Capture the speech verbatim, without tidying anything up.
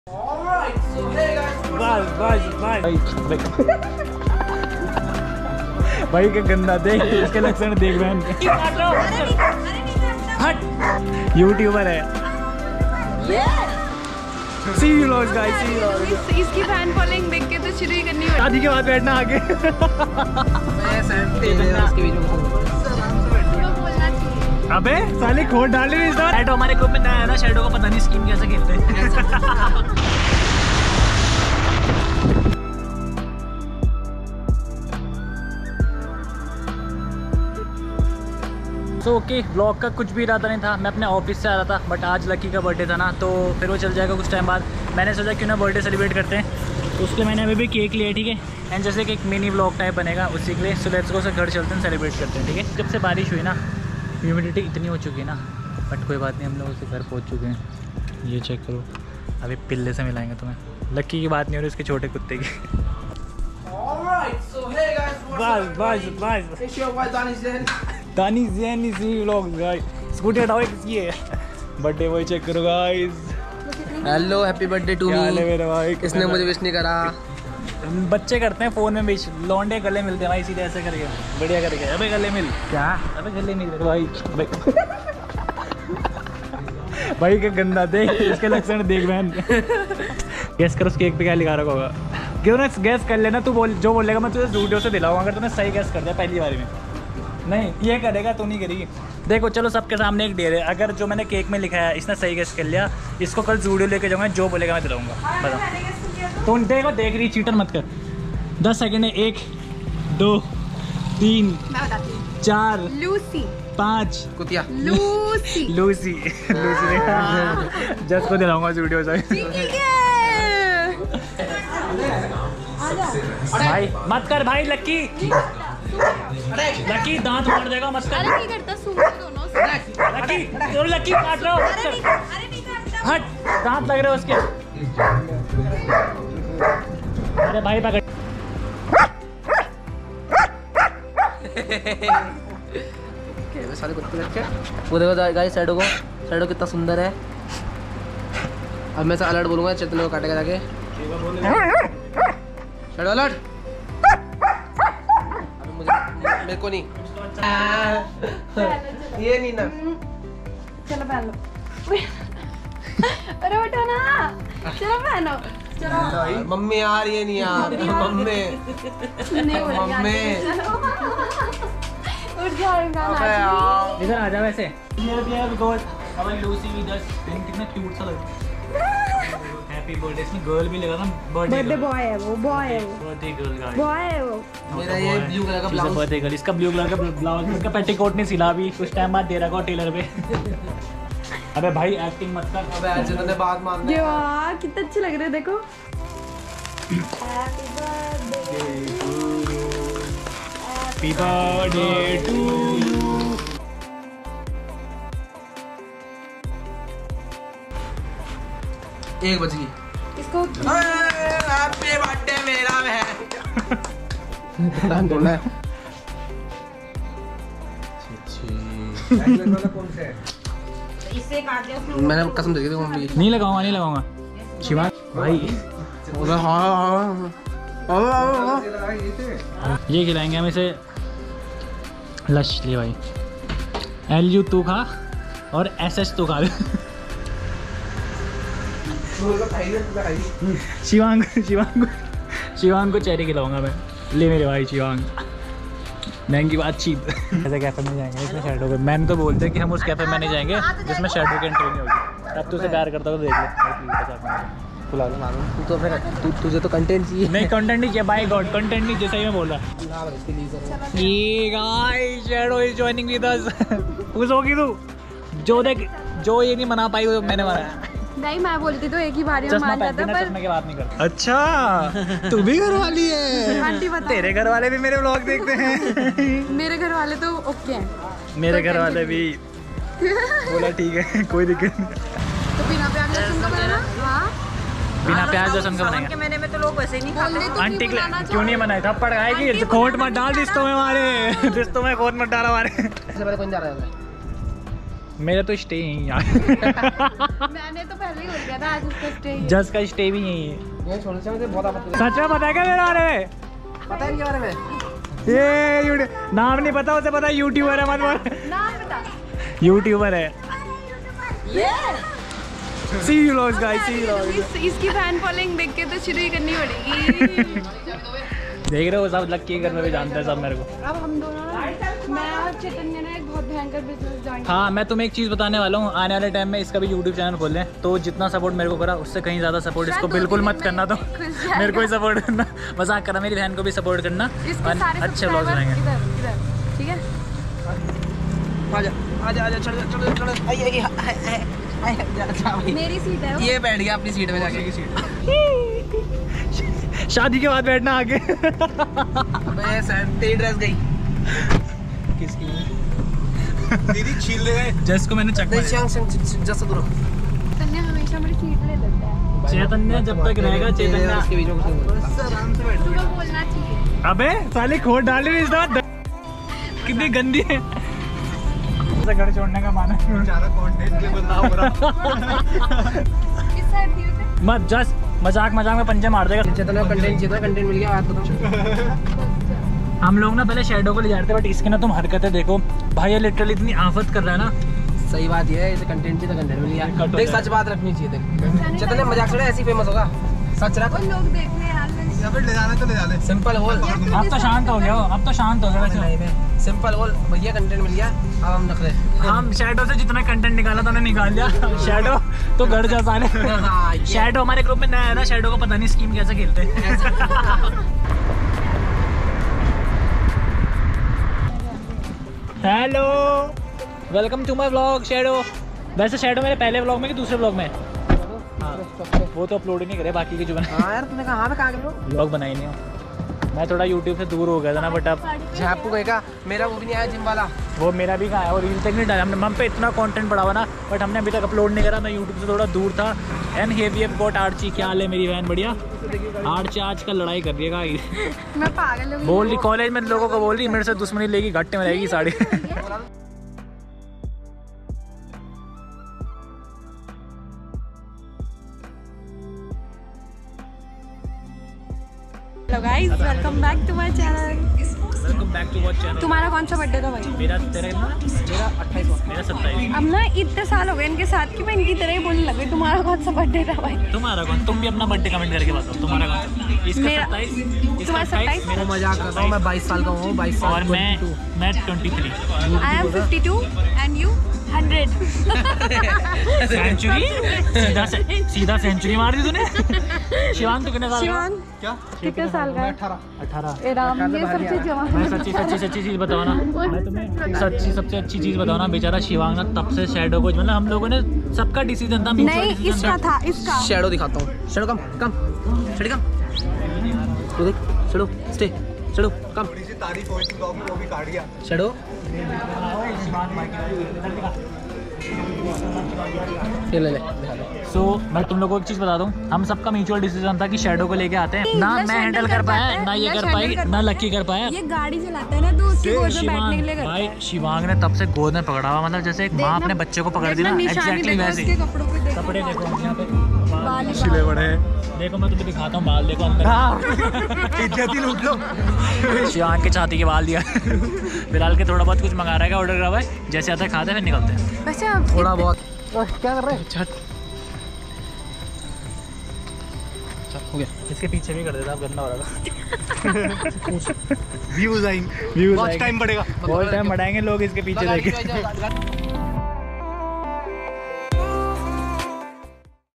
बस बस बस भाई क्या गंदा देख इसके लक्षण देख बहन हट यूट्यूबर है। See you loss guys, see you lots. इसकी फैन फॉलोइंग देख के तो शुरू ही करनी होगी। शादी के बाद बैठना आगे। अबे साले खोट डाले नहीं सर। शैडो हमारे ग्रुप में नया है ना, शैडो को पता नहीं स्कीम कैसे खेलते हैं। सो ओके ब्लॉग का कुछ भी इरादा नहीं था, मैं अपने ऑफिस से आ रहा था बट आज लकी का बर्थडे था ना, तो फिर वो चल जाएगा कुछ टाइम बाद। मैंने सोचा क्यों ना बर्थडे सेलिब्रेट करते हैं, तो उसके मैंने अभी भी केक लिया, ठीक है। एंड जैसे कि एक मिनी ब्लॉग टाइप बनेगा उसी के लिए। सो लेट्स गो से घर चलते हैं, सेलिब्रेट करते हैं, ठीक है। जब से बारिश हुई ना ह्यूमिडिटी इतनी हो चुकी है ना, बट कोई बात नहीं, हम लोग उससे घर पहुँच चुके हैं। ये चेक करो, अभी पिल्ले से मिलाएंगे तुम्हें। लक्की की बात नहीं हो रही, उसके छोटे कुत्ते की। बस बस बस दानी ज़ैन इसी व्लॉग्स गाइस। स्कूटी हटाओ, किसकी है बर्थडे बॉय, चेक करो guys. Hello happy birthday to me. मेरे भाई इसने मुझे विश नहीं करा। बच्चे करते हैं फ़ोन में विश, लौंडे गले मिलते हैं भाई सीधे ऐसे करके, बढ़िया करके। अबे गले मिल क्या, अबे गले मिल भाई। भाई क्या गंदा देख इसके लक्षण देख बहन। गैस कर उस केक पे क्या लिखा रखा होगा, क्यों ना गैस कर लेना। तू बोल जो बोलेगा मैं तुझे वीडियो से दिलाऊंगा, अगर तूने सही गैस कर दिया पहली बारी में। नहीं ये करेगा, तू नहीं करेगी। देखो चलो सबके सामने एक डेयर है, अगर जो मैंने केक में लिखा है इसने सही गैस कर लिया, इसको कल जूडियो लेके जाऊंगा, जो बोलेगा मैं दिलाऊंगा। बताओ तो देखो, देख रही चीटर मत कर। दस सेकंड है, एक दो तीन चार लूसी पाँच कुतिया लूसी लूसी लूसी जस को दिलाऊंगा जूडियो से। भाई मत कर भाई, लक्की लक्की दांत मार देगा, मत कर। अरे नहीं करता, सूंघ दोनों से। लक्की तो लक्की काट रहा हो, मत कर। अरे नहीं करता, हट, दांत लग रहे हो उसके। अरे भाई पकड़। सारे कुत्ते रखे। वो देखो गाइस शैडो को, शैडो कितना सुंदर है। अब मैं अलर्ट बोलूंगा, चेतन को काटेगा जाके। Shadow alert. मेरे को नहीं, ये नहीं ना। चलो पहन लो। अरे उठो ना, चलो पहनो। चलो मम्मी यार, ये नहीं यार मम्मी मम्मी उठ जाएगा यार। इधर आ जा। वैसे लूसी भी कितना क्यूट सा लगता है। हैप्पी बर्थडे, इसमें गर्ल भी लगा ना, बर्थडे बॉय है वो, बॉय है वो, बर्थडे गर्ल गाइस, बॉय है वो। मेरा ये ब्लू कलर का ब्लाउज, बर्थडे गर्ल, इसका ब्लू कलर का ब्लाउज, इसका पेटीकोट नहीं सिला अभी, कुछ टाइम बाद दे रहा है टेलर पे। अबे भाई एक्टिंग मत कर। अबे आज तूने बात मानना ये वाह कितने अच्छे लग रहे हैं, देखो। Happy birthday to you. एक बज गई इसको। हैप्पी बर्थडे मेरा है। तोड़ना है। इससे काट दिया उसने। मैंने कसम दे दी मम्मी। नहीं लगाऊंगा, नहीं लगाऊंगा शिवा भाई। ये खिलाएंगे हम इसे, लश ले भाई। एल यू तू खा और एस एस तू खा। शिवांग शिवांग शिवांग को चेरी खिलाऊंगा मैं। ले मेरे भाई शिवांग, महंगी बातचीत। ऐसे कैफे में जाएंगे इसमें शैडो पे। मैंने तो बोलते हैं कि हम उस कैफे में नहीं जाएंगे जिसमें शैडो की एंट्री नहीं होगी। अब तो उसे प्यार करता हो तो देख ले। बुला लो मारो तू तो, फिर तू तुझे तो कंटेंट चाहिए। नहीं कंटेंट नहीं चाहिए, बाय गॉड कंटेंट नहीं, जैसा ही मैं बोल रहा। ये guys Shadow is joining with us. खुश होगी तू? जो देख, जो ये नहीं मना पाई वो मैंने मनाया। नहीं मैं बोलती तो एक ही बारी में मान जाता, पर चश्मे की बात नहीं करता। अच्छा तू भी घर वाली है? आंटी बता, तेरे घर वाले भी मेरे व्लॉग देखते हैं? मेरे घर वाले तो ओके हैं। मेरे घर वाले भी बोला ठीक है, कोई दिक्कत नहीं। तो बिना प्याज लहसुन का बनाना। हाँ बिना प्याज लहसुन का बनाएंगे। मैंने में तो लोग वैसे ही नहीं खाते। आंटी क्यों नहीं बनाए? थप्पड़ खाएगी, खोट मत डाल रिश्तों में हमारे, रिश्तों में खोट मत डाल हमारे। इससे पहले कौन जा रहा है? मेरा तो स्टे यहीं यार। मैंने तो पहले ही बोल दिया था आज उसका स्टे जस का स्टे भी यहीं है। ये छोटे से मुझे बहुत आपत्ति सच में पता है क्या मेरे बारे में? पता है इनके बारे में? ये यूट्यूब नाम नहीं पता, उसे पता यूट्यूबर है। मत बोल, नाम बता। यूट्यूबर है। See you loss guys, see you loss. इस, इसकी फैन फॉलोइंग देख के तो शुरू ही करनी पड़ेगी। देख रहे हो सब लग के घर में भी जानते हैं सब मेरे को। अब हम दोनों ना, मैं और चैतन्य ने एक बहुत भयंकर बिजनेस ज्वाइन किया। हाँ, मैं तुम्हें एक चीज़ बताने वाला हूँ, आने वाले टाइम में इसका भी यूट्यूब चैनल खोल लें, तो जितना सपोर्ट मेरे को करा उससे कहीं ज़्यादा सपोर्ट इसको बिल्कुल मत करना। तो मेरे को ही सपोर्ट करना, मजाक करा, मेरी बहन को भी सपोर्ट करना, अच्छे ब्लॉग बनाएंगे। इधर इधर ठीक है। आजा आजा आजा चढ़ चढ़ चढ़ आई आई आई जा भाई। मेरी सीट है वो। ये बैठ गया अपनी सीट में जाके की सीट। शादी के बाद बैठना आगे। अबे सर तेरी ड्रेस गई। किसकी? दीदी छील ले गए। जस को मैंने चकमा नहीं दिया। संग जैसा दूर चैतन्य हमेशा मेरी सीट ले लेता है। चैतन्य जब तक रहेगा, चैतन्य उसके बीच में कुछ आराम से बैठ। तुम्हें बोलना चाहिए। अबे साले खोट डाल रही है इस बार। कितनी गंदी है। ऐसा घर छोड़ने का माना है। बेचारा कंटेंट के बंदा हो रहा। इस साइड व्यू से मत जस मजाक मजाक में पंजे मार देगा। चेतना कंटेंट चाहिए था, कंटेंट मिल गया। बात बताओ। हम लोग ना पहले शैडो को ले जा रहे थे, बट इसकी ना तुम हरकतें देखो भाई, ये लिटरली इतनी आफत कर रहा है ना। सही बात ये है, इसे कंटेंट चाहिए था, कंटेंट मिल गया। देख सच बात रखनी चाहिए। देख चेतना मजाक छोड़ा, ऐसी फेमस होगा। सच रख। वो लोग देख रहे हैं यार। या फिर ले जाना तो ले जा ले। सिंपल बोल। अब तो शांत हो गया हो, अब तो शांत हो गया वैसे। सिंपल बोल भैया, कंटेंट मिल गया, अब हम रख रहे। हम शैडो से जितना कंटेंट निकाला था उन्हें निकाल लिया। शैडो तो घर जा साले। हाँ, ये- शैडो हमारे ग्रुप में नया है ना, शैडो को पता नहीं स्कीम कैसे खेलते हैं। Hello, welcome to my vlog Shadow. वैसे शैडो मेरे पहले व्लॉग में कि दूसरे व्लॉग में? हाँ, वो तो अपलोड ही नहीं करे, बाकी के जो बना हाँ यार तूने कहा मैं कहाँ गया? व्लॉग बनाई नहीं हो। मैं थोड़ा यूट्यूब से दूर हो गया था ना, बट अब झापू गएगा। मेरा वो भी नहीं आया जिम वाला। वो मेरा भी कहाँ है, और रील तक नहीं डाला हमने। हम पे इतना कंटेंट पड़ा हुआ ना, बट हमने अभी तक अपलोड नहीं करा। मैं यूट्यूब से थोड़ा दूर था। And hey we have got Archie. क्या हाल है मेरी बहन? बढ़िया। आर्ची आजकल लड़ाई कर रही है गाइस। मैं पागल हूँ। बोल रही कॉलेज में लोगों को, बोल रही मेरे से दुश्मनी लेगी, घट्टे में रहेगी sari. Hello guys, welcome back to my channel. Welcome back to watch channel. तुम्हारा कौन सा बर्थडे था भाई? मेरा तेरा ना, मेरा अट्ठाईस, मेरा सत्ताईस। अब ना इतने साल हो गए इनके साथ कि मैं इनकी तरह ही बोलने लगी। तुम्हारा कौन सा बर्थडे था भाई? तुम्हारा कौन? तुम भी अपना बर्थडे कमेंट करके बताओ, तुम्हारा कौन? इसका मेरा- सत्ताईस, इसका तुम्हारा अट्ठाईस, सत्ताईस? मेरा मजाक कर रहा हूँ, मैं बाईस साल का हूँ। बाईस साल और मैं मैं twenty three. I am fifty two and you hundred. Century सीधा से, सीधा सेंचुरी मार दी तूने। शिवांग तो कितने साल का? शिवांग क्या? कितने साल का है? अठारह। ए राम, ये सबसे जवान। मैं सच्ची सच्ची सच्ची चीज़ बताओ ना, मैं तुम्हें सच्ची सबसे अच्छी चीज़ बताओ ना, बेचारा शिवांग ना तब से शैडो को, मतलब हम लोगों ने सबका डिसीजन था, mutual नहीं, decision इसका था, इसका। शैडो दिखाता हूँ। शैडो कम कम शैडो कम तू देख। Shadow stay. Shadow come. थोड़ी सी तारीफ हुई थी ब्लॉग में, वो भी काट दिया। शैडो ये ले ले दिखा दे। सो so, मैं तुम लोगों को एक चीज़ बता दूं, हम सबका म्यूचुअल डिसीजन था कि शैडो को लेके आते हैं ना। लश मैं हैंडल कर पाया ना, ये लश कर हैंडल पाई कर ना, लक्की कर पाया। ये गाड़ी चलाता है ना, तो उसकी गोद में बैठने के लिए करता भाई है। शिवांग ने तब से गोद में पकड़ा हुआ, मतलब जैसे एक माँ अपने बच्चे को पकड़ दी ना, देखना, निशानी एग्जैक्टली देखो वैसे। उसके कपड़ों पे देखो। कपड़े देखो यहाँ पे, बाल ही छिले बड़े देखो मैं तुझे दिखाता हूँ, बाल देखो अंदर। इज्जत ही लूट लो। शिवांग के छाती के बाल दिया। फिलहाल के थोड़ा बहुत कुछ मंगा रहा है, ऑर्डर करा हुआ है, जैसे आता है खाते हैं फिर निकलते हैं। वैसे आप थोड़ा बहुत क्या कर रहे हैं? छत हो गया। इसके पीछे भी कर देता, अब गंदा हो रहा था। व्यूज आएंगे, Views बहुत आएंगे। टाइम पड़ेगा। बहुत टाइम बढ़ाएंगे लोग इसके पीछे देखे। लगा-